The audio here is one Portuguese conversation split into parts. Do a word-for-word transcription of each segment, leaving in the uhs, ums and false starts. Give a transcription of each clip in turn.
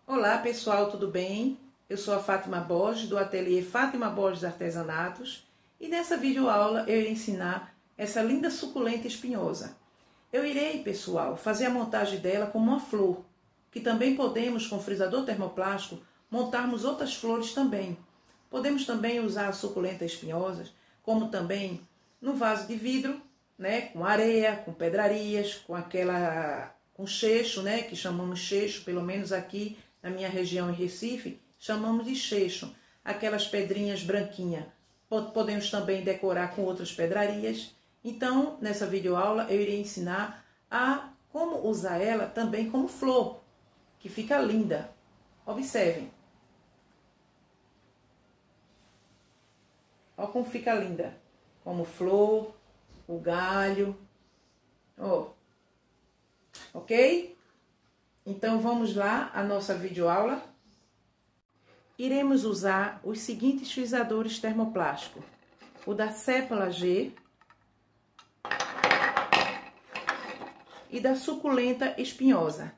Olá pessoal, tudo bem? Eu sou a Fátima Borges do ateliê Fátima Borges Artesanatos e nessa videoaula eu irei ensinar essa linda suculenta espinhosa. Eu irei, pessoal, fazer a montagem dela como uma flor, que também podemos, com frisador termoplástico, montarmos outras flores também. Podemos também usar a suculenta espinhosa, como também no vaso de vidro, né, com areia, com pedrarias, com aquela, com cheixo, né, que chamamos cheixo, pelo menos aqui na minha região em Recife, chamamos de cheixo, aquelas pedrinhas branquinhas. Podemos também decorar com outras pedrarias. Então, nessa videoaula, eu irei ensinar a como usar ela também como flor, que fica linda. Observem. Olha como fica linda. Como flor, o galho. Ó. Ok? Então, vamos lá a nossa videoaula. Iremos usar os seguintes frisadores termoplásticos. O da Sépala G e da Suculenta Espinhosa.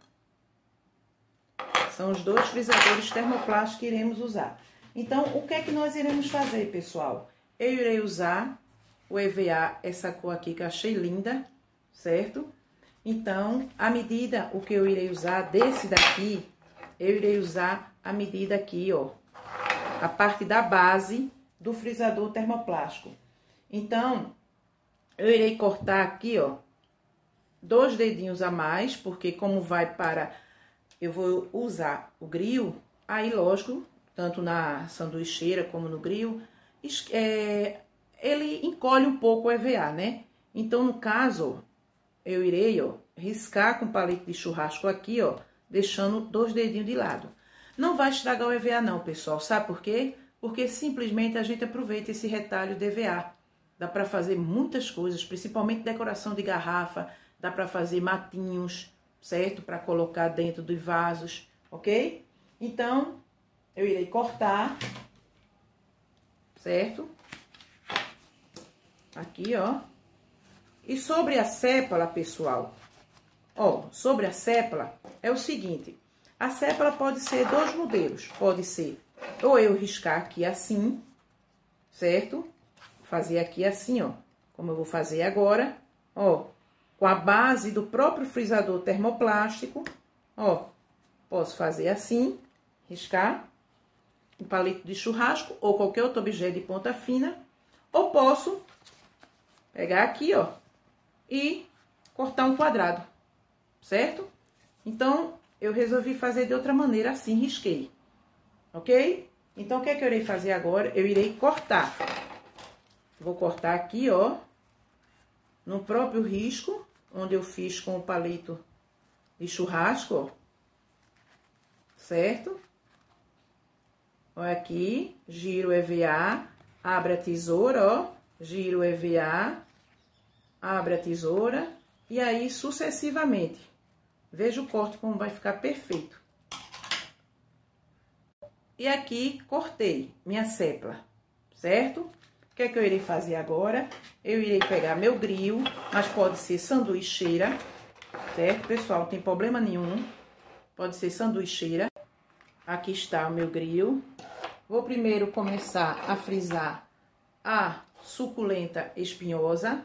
São os dois frisadores termoplásticos que iremos usar. Então, o que é que nós iremos fazer, pessoal? Eu irei usar o E V A, essa cor aqui que eu achei linda, certo? Então, a medida, o que eu irei usar desse daqui, eu irei usar a medida aqui, ó. A parte da base do frisador termoplástico. Então, eu irei cortar aqui, ó, dois dedinhos a mais, porque como vai para... Eu vou usar o grill, aí, lógico, tanto na sanduicheira como no grill, é, ele encolhe um pouco o E V A, né? Então, no caso, eu irei, ó, riscar com palito de churrasco aqui, ó, deixando dois dedinhos de lado. Não vai estragar o E V A não, pessoal. Sabe por quê? Porque simplesmente a gente aproveita esse retalho de E V A. Dá pra fazer muitas coisas, principalmente decoração de garrafa, dá pra fazer matinhos, certo? Pra colocar dentro dos vasos, ok? Então, eu irei cortar, certo? Aqui, ó. E sobre a sépala, pessoal, ó, sobre a sépala é o seguinte, a sépala pode ser dois modelos, pode ser ou eu riscar aqui assim, certo? Fazer aqui assim, ó, como eu vou fazer agora, ó, com a base do próprio frisador termoplástico, ó, posso fazer assim, riscar, um palito de churrasco ou qualquer outro objeto de ponta fina, ou posso pegar aqui, ó, e cortar um quadrado, certo? Então, eu resolvi fazer de outra maneira, assim, risquei, ok? Então, o que é que eu irei fazer agora? Eu irei cortar. Vou cortar aqui, ó, no próprio risco, onde eu fiz com o palito de churrasco, ó, certo? Olha aqui, giro o E V A, abre a tesoura, ó, giro o E V A, abre a tesoura, e aí sucessivamente. Veja o corte como vai ficar perfeito. E aqui, cortei minha sépala, certo? O que é que eu irei fazer agora? Eu irei pegar meu grill, mas pode ser sanduicheira, certo, pessoal? Não tem problema nenhum. Pode ser sanduicheira. Aqui está o meu grill. Vou primeiro começar a frisar a suculenta espinhosa.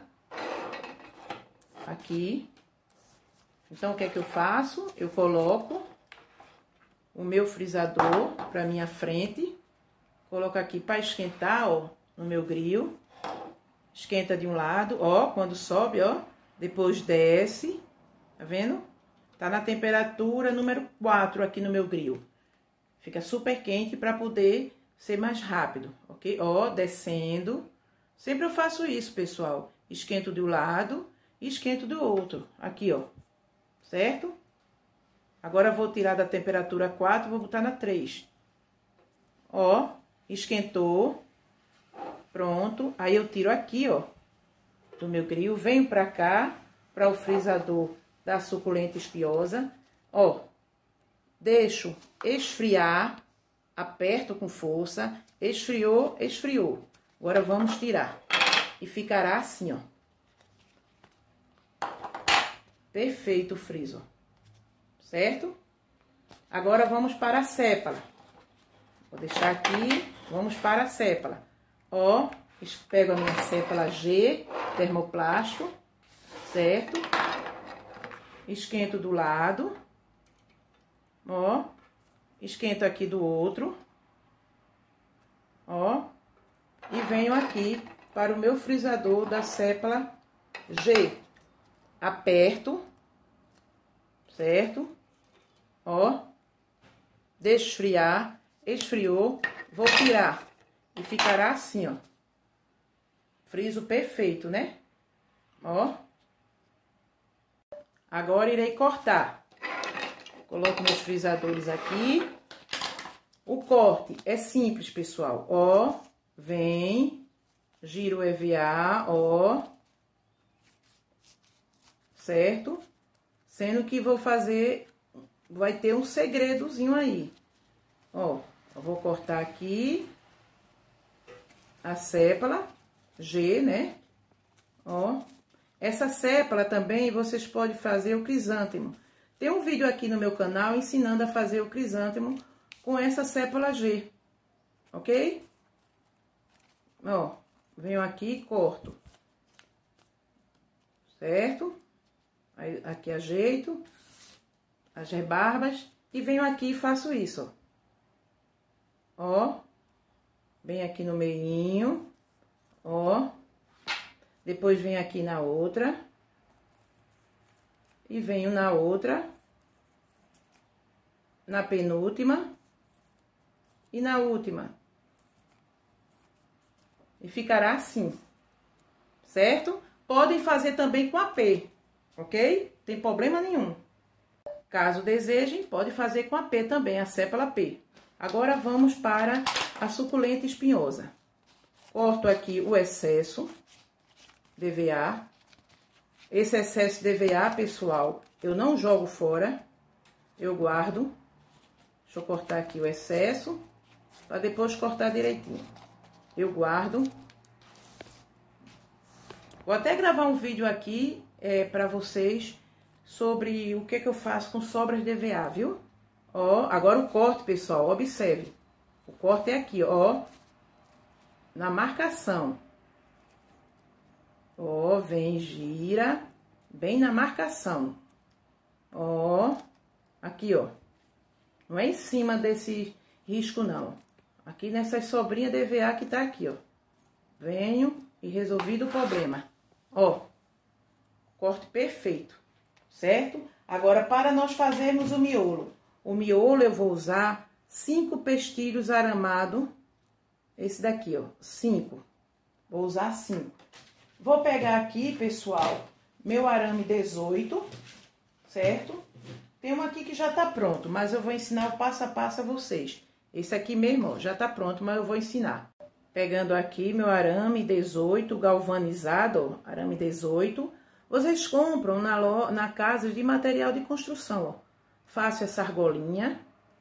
Aqui. Então, o que é que eu faço? Eu coloco o meu frisador para minha frente. Coloco aqui para esquentar, ó, no meu grill. Esquenta de um lado, ó, quando sobe, ó. Depois desce, tá vendo? Tá na temperatura número quatro aqui no meu grill. Fica super quente para poder ser mais rápido, ok? Ó, descendo. Sempre eu faço isso, pessoal. Esquento de um lado e esquento do outro. Aqui, ó. Certo? Agora, vou tirar da temperatura quatro, vou botar na três. Ó, esquentou. Pronto. Aí, eu tiro aqui, ó, do meu grill. Venho pra cá, para o frisador da suculenta espinhosa. Ó, deixo esfriar. Aperto com força. Esfriou, esfriou. Agora, vamos tirar. E ficará assim, ó. Perfeito o friso, certo? Agora, vamos para a sépala. Vou deixar aqui, vamos para a sépala. Ó, pego a minha sépala G, termoplástico, certo? Esquento do lado. Ó, esquento aqui do outro. Ó, e venho aqui para o meu frisador da sépala G. Aperto, certo? Ó, deixo esfriar, esfriou, vou tirar e ficará assim, ó. Friso perfeito, né? Ó. Agora irei cortar. Coloco meus frisadores aqui. O corte é simples, pessoal. Ó, vem, giro o E V A, ó. Certo? Sendo que vou fazer, vai ter um segredozinho aí. Ó, eu vou cortar aqui a sépala G, né? Ó, essa sépala também vocês podem fazer o crisântemo. Tem um vídeo aqui no meu canal ensinando a fazer o crisântemo com essa sépala G, ok? Ó, venho aqui e corto, certo? Aí, aqui ajeito as rebarbas e venho aqui e faço isso, ó. Ó, bem aqui no meinho, ó. Depois venho aqui na outra. E venho na outra. Na penúltima. E na última. E ficará assim, certo? Podem fazer também com a P, ok? Tem problema nenhum. Caso desejem, pode fazer com a P também, a sépala P. Agora, vamos para a suculenta espinhosa. Corto aqui o excesso de E V A. Esse excesso de E V A, pessoal, eu não jogo fora. Eu guardo. Deixa eu cortar aqui o excesso, para depois cortar direitinho. Eu guardo. Vou até gravar um vídeo aqui é, para vocês sobre o que que eu faço com sobras de E V A, viu? Ó, agora o corte, pessoal, observe. O corte é aqui, ó. Na marcação. Ó, vem, gira. Bem na marcação. Ó. Aqui, ó. Não é em cima desse risco, não. Aqui nessas sobrinhas de E V A que tá aqui, ó. Venho e resolvido o problema. Ó. Corte perfeito. Certo? Agora, para nós fazermos o miolo. O miolo eu vou usar cinco pestilhos aramados. Esse daqui, ó, cinco. Vou usar cinco. Vou pegar aqui, pessoal, meu arame dezoito, certo? Tem um aqui que já tá pronto, mas eu vou ensinar o passo a passo a vocês. Esse aqui mesmo, ó, já tá pronto, mas eu vou ensinar. Pegando aqui meu arame dezoito galvanizado, ó, arame dezoito. Vocês compram na, lo... na casa de material de construção, ó. Faço essa argolinha.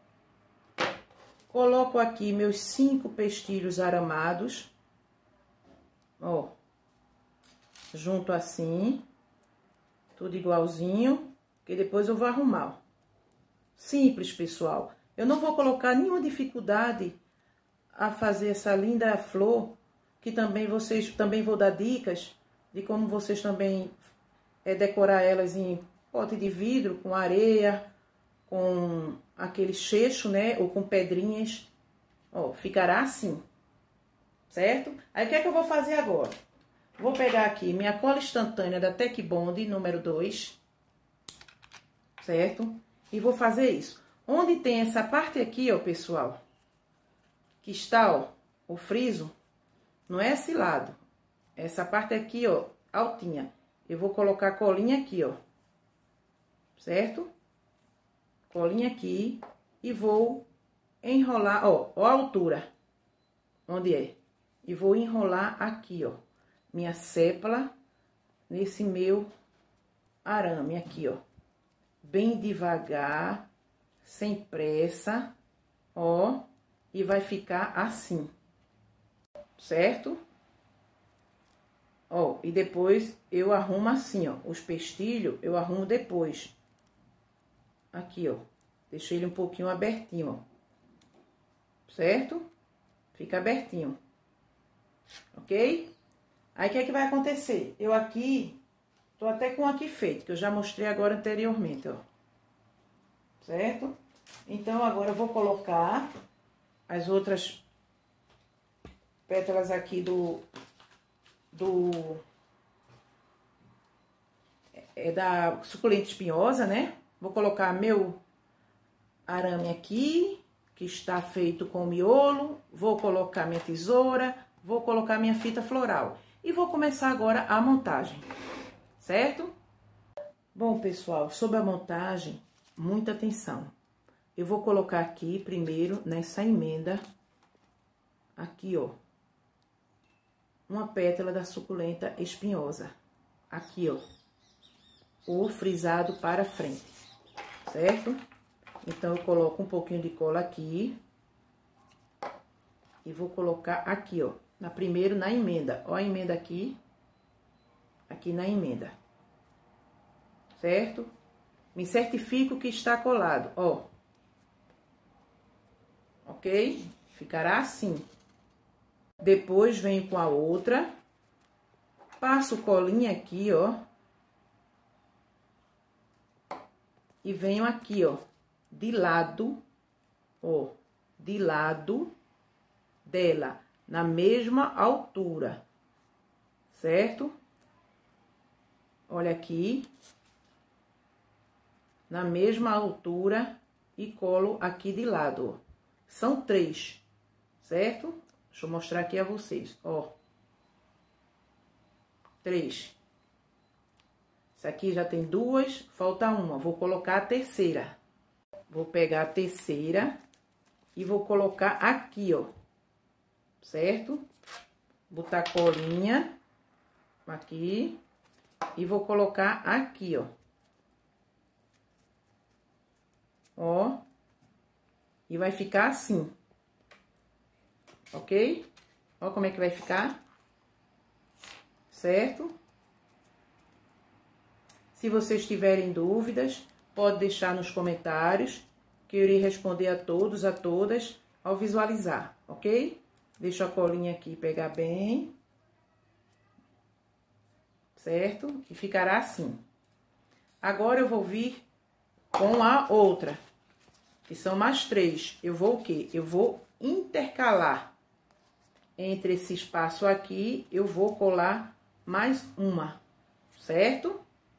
Coloco aqui meus cinco pestilhos aramados. Ó. Junto assim. Tudo igualzinho. Que depois eu vou arrumar, ó. Simples, pessoal. Eu não vou colocar nenhuma dificuldade a fazer essa linda flor. Que também vocês, também vou dar dicas de como vocês também é, decorar elas em pote de vidro, com areia, com aquele cheixo, né? Ou com pedrinhas. Ó, ficará assim. Certo? Aí, o que é que eu vou fazer agora? Vou pegar aqui minha cola instantânea da Tec Bond, número dois. Certo? E vou fazer isso. Onde tem essa parte aqui, ó, pessoal, que está, ó, o friso, não é esse lado. Essa parte aqui, ó, altinha. Eu vou colocar a colinha aqui, ó. Certo? Colinha aqui e vou enrolar, ó, ó a altura, onde é. E vou enrolar aqui, ó, minha sépala nesse meu arame aqui, ó. Bem devagar, sem pressa, ó, e vai ficar assim, certo? Ó, e depois eu arrumo assim, ó, os pestilhos eu arrumo depois. Aqui, ó. Deixei ele um pouquinho abertinho, ó. Certo? Fica abertinho. Ok? Aí, o que é que vai acontecer? Eu aqui, tô até com aqui feito, que eu já mostrei agora anteriormente, ó. Certo? Então, agora eu vou colocar as outras pétalas aqui do... do é da suculenta espinhosa, né? Vou colocar meu arame aqui, que está feito com miolo. Vou colocar minha tesoura, vou colocar minha fita floral. E vou começar agora a montagem, certo? Bom, pessoal, sobre a montagem, muita atenção. Eu vou colocar aqui primeiro, nessa emenda, aqui, ó, uma pétala da suculenta espinhosa. Aqui, ó, o frisado para frente, certo? Então, eu coloco um pouquinho de cola aqui. E vou colocar aqui, ó, na primeiro na emenda. Ó a emenda aqui. Aqui na emenda. Certo? Me certifico que está colado, ó. Ok? Ficará assim. Depois, venho com a outra. Passo colinha aqui, ó. E venho aqui, ó, de lado, ó, de lado dela, na mesma altura, certo? Olha aqui, na mesma altura e colo aqui de lado, ó. São três, certo? Deixa eu mostrar aqui a vocês, ó. Três. Essa aqui já tem duas, falta uma. Vou colocar a terceira. Vou pegar a terceira e vou colocar aqui, ó. Certo? Botar colinha aqui e vou colocar aqui, ó. Ó. E vai ficar assim. Ok? Ó como é que vai ficar. Certo? Se vocês tiverem dúvidas, pode deixar nos comentários, que eu irei responder a todos, a todas, ao visualizar, ok? Deixo a colinha aqui pegar bem. Certo? E ficará assim. Agora, eu vou vir com a outra, que são mais três. Eu vou o quê? Eu vou intercalar. Entre esse espaço aqui, eu vou colar mais uma, certo?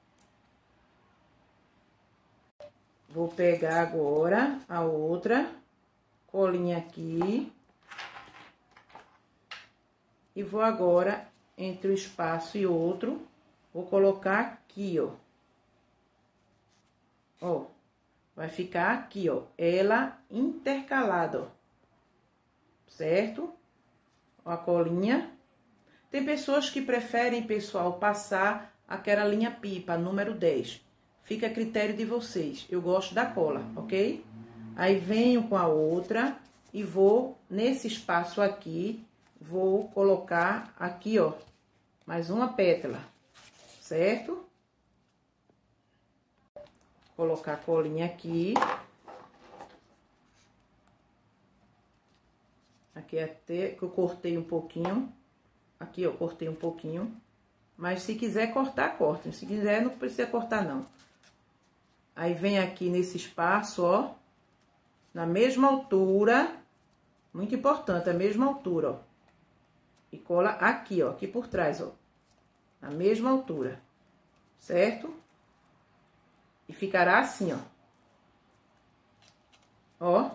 Vou pegar agora a outra colinha aqui. E vou agora, entre o espaço e outro, vou colocar aqui, ó. Ó, vai ficar aqui, ó, ela intercalada, ó. Certo? Ó a colinha. Tem pessoas que preferem, pessoal, passar aquela linha pipa, número dez. Fica a critério de vocês. Eu gosto da cola, ok? Aí, venho com a outra e vou, nesse espaço aqui, vou colocar aqui, ó, mais uma pétala, certo? Colocar a colinha aqui. Aqui até que eu cortei um pouquinho. Aqui, ó, cortei um pouquinho. Mas se quiser cortar, corta. Se quiser, não precisa cortar, não. Aí, vem aqui nesse espaço, ó, na mesma altura, muito importante, a mesma altura, ó. E cola aqui, ó, aqui por trás, ó, na mesma altura, certo? E ficará assim, ó. Ó.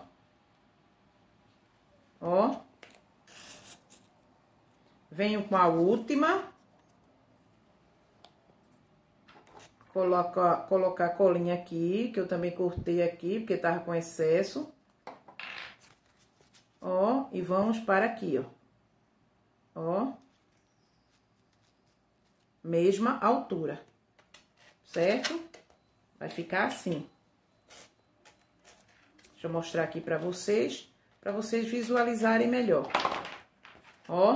Ó. Venho com a última. Coloca, colocar a colinha aqui, que eu também cortei aqui, porque tava com excesso. Ó, e vamos para aqui, ó. Ó. Mesma altura, certo? Vai ficar assim. Deixa eu mostrar aqui pra vocês, pra vocês visualizarem melhor. Ó.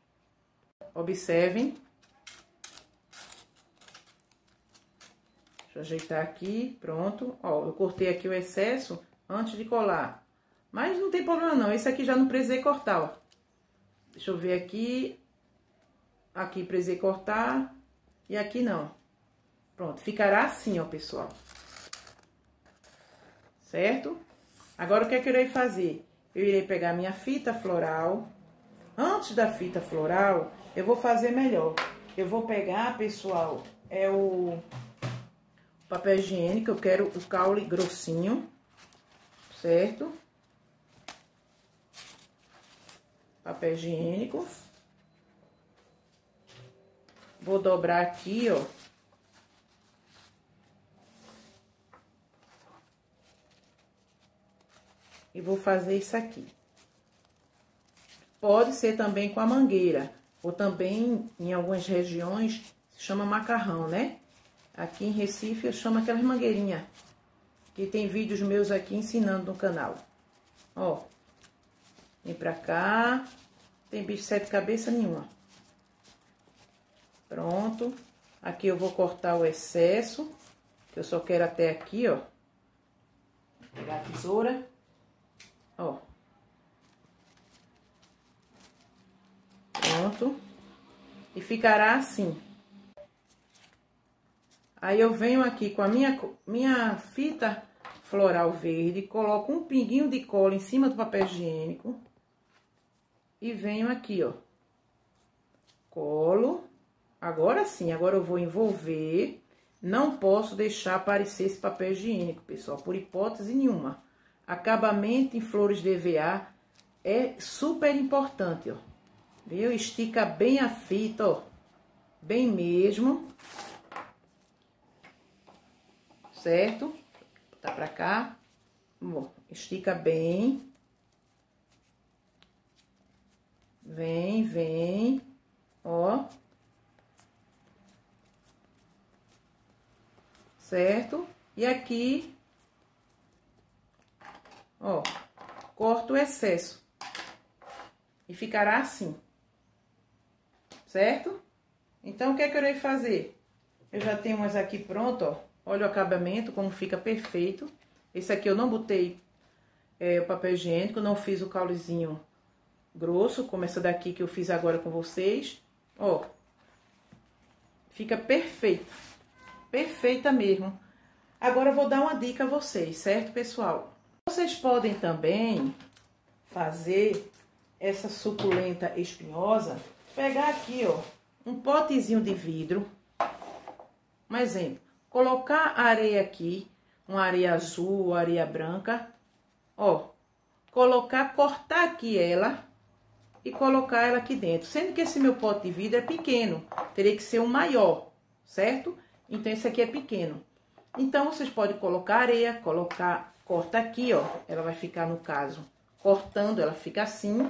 Observem. Deixa eu ajeitar aqui, pronto. Ó, eu cortei aqui o excesso antes de colar. Mas não tem problema não, esse aqui já não precisei cortar, ó. Deixa eu ver aqui. Aqui precisei cortar e aqui não. Pronto, ficará assim, ó, pessoal. Certo? Agora, o que é que eu irei fazer? Eu irei pegar minha fita floral. Antes da fita floral, eu vou fazer melhor. Eu vou pegar, pessoal, é o papel higiênico. Eu quero o caule grossinho, certo? Papel higiênico. Vou dobrar aqui, ó. E vou fazer isso aqui. Pode ser também com a mangueira, ou também em algumas regiões se chama macarrão, né? Aqui em Recife eu chamo aquelas mangueirinhas, que tem vídeos meus aqui ensinando no canal. Ó, vem pra cá, tem bicho sete cabeças nenhuma. Pronto, aqui eu vou cortar o excesso, que eu só quero até aqui, ó. Vou pegar a tesoura. Ó. Pronto. E ficará assim. Aí eu venho aqui com a minha, minha fita floral verde, coloco um pinguinho de cola em cima do papel higiênico. E venho aqui, ó. Colo. Agora sim, agora eu vou envolver. Não posso deixar aparecer esse papel higiênico, pessoal, por hipótese nenhuma. Acabamento em flores de E V A é super importante, ó. Viu? Estica bem a fita, ó. Bem mesmo. Certo? Vou botar pra cá. Bom, estica bem. Vem, vem. Ó. Certo? E aqui... Ó, corto o excesso. E ficará assim. Certo? Então, o que é que eu irei fazer? Eu já tenho umas aqui pronto, ó. Olha o acabamento, como fica perfeito. Esse aqui eu não botei é, o papel higiênico, não fiz o caulezinho grosso, como essa daqui que eu fiz agora com vocês. Ó, fica perfeita. Perfeita mesmo. Agora eu vou dar uma dica a vocês, certo, pessoal? Vocês podem também fazer essa suculenta espinhosa, pegar aqui, ó, um potezinho de vidro, um exemplo, colocar areia aqui, uma areia azul, areia branca, ó, colocar, cortar aqui ela e colocar ela aqui dentro, sendo que esse meu pote de vidro é pequeno, teria que ser um maior, certo? Então, esse aqui é pequeno. Então, vocês podem colocar areia, colocar... Corta aqui, ó, ela vai ficar, no caso, cortando, ela fica assim,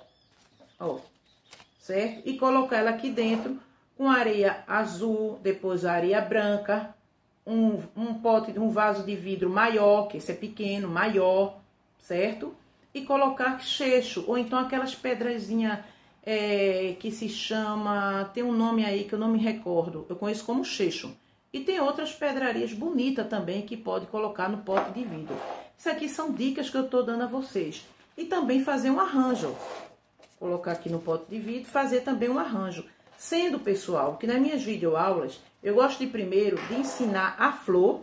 ó, certo? E colocar ela aqui dentro com areia azul, depois areia branca, um, um pote, um vaso de vidro maior, que esse é pequeno, maior, certo? E colocar cheixo, ou então aquelas pedrazinhas é, que se chama, tem um nome aí que eu não me recordo, eu conheço como cheixo. E tem outras pedrarias bonitas também que pode colocar no pote de vidro. Isso aqui são dicas que eu tô dando a vocês. E também fazer um arranjo. Colocar aqui no pote de vidro, fazer também um arranjo. Sendo, pessoal, que nas minhas videoaulas, eu gosto de primeiro de ensinar a flor,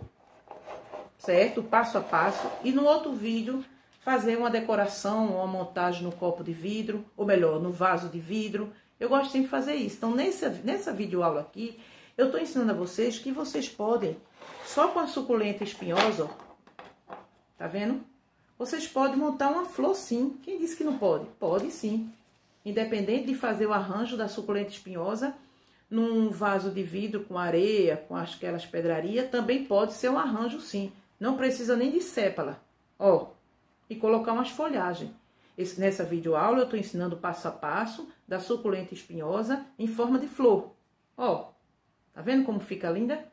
certo? Passo a passo. E no outro vídeo, fazer uma decoração, uma montagem no copo de vidro, ou melhor, no vaso de vidro. Eu gosto sempre de fazer isso. Então, nessa, nessa videoaula aqui... Eu tô ensinando a vocês que vocês podem, só com a suculenta espinhosa, ó, tá vendo? Vocês podem montar uma flor sim. Quem disse que não pode? Pode sim. Independente de fazer o arranjo da suculenta espinhosa num vaso de vidro com areia, com aquelas pedrarias, também pode ser um arranjo sim. Não precisa nem de sépala, ó. E colocar umas folhagens. Esse, nessa videoaula eu tô ensinando passo a passo da suculenta espinhosa em forma de flor, ó. Tá vendo como fica linda?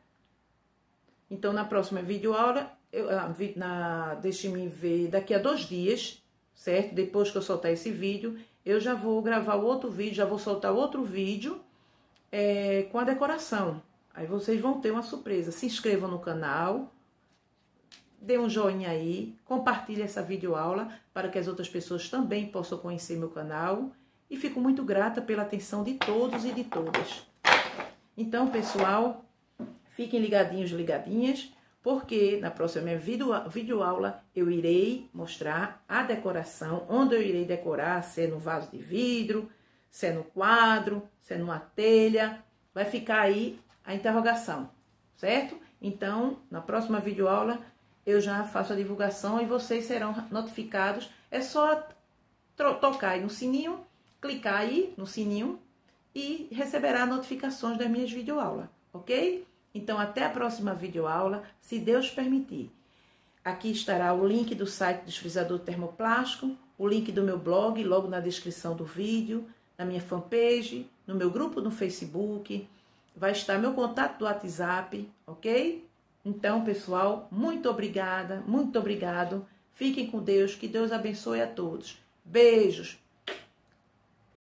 Então, na próxima videoaula, eu, na, deixe-me ver daqui a dois dias, certo? Depois que eu soltar esse vídeo, eu já vou gravar o outro vídeo, já vou soltar outro vídeo é, com a decoração, Aí vocês vão ter uma surpresa. Se inscrevam no canal, dê um joinha aí, compartilhe essa videoaula para que as outras pessoas também possam conhecer meu canal. E fico muito grata pela atenção de todos e de todas. Então, pessoal, fiquem ligadinhos, ligadinhas, porque na próxima videoaula eu irei mostrar a decoração, onde eu irei decorar, se é no vaso de vidro, se é no quadro, se é numa telha. Vai ficar aí a interrogação, certo? Então, na próxima videoaula eu já faço a divulgação e vocês serão notificados. É só tocar aí no sininho, clicar aí no sininho e receberá notificações das minhas videoaulas, ok? Então, até a próxima videoaula, se Deus permitir. Aqui estará o link do site do frisador termoplástico, o link do meu blog, logo na descrição do vídeo, na minha fanpage, no meu grupo no Facebook, vai estar meu contato do WhatsApp, ok? Então, pessoal, muito obrigada, muito obrigado. Fiquem com Deus, que Deus abençoe a todos. Beijos!